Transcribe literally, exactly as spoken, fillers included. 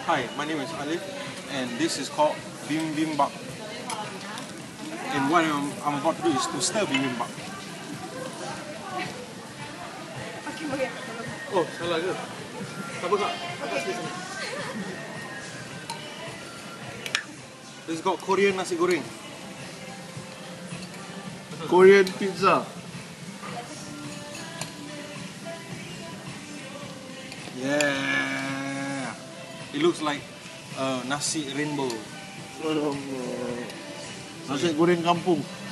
Hi, my name is Alif, and this is called bibimbap. And what I'm, I'm about to do is to stir bibimbap. Oh, salah ke? Tak apa kak, kakak stay sini. This is called Korean nasi goreng. Korean pizza. Yeah, it looks like uh, nasi rainbow. Nasi goreng kampung.